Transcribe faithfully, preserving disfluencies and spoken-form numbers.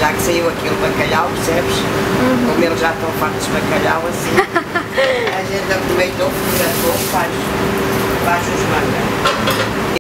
já que saiu aquele bacalhau, percebes? Uhum. Como eles já estão fartos de bacalhau assim, a gente aproveitou, fotografou, faz, faz os mangas.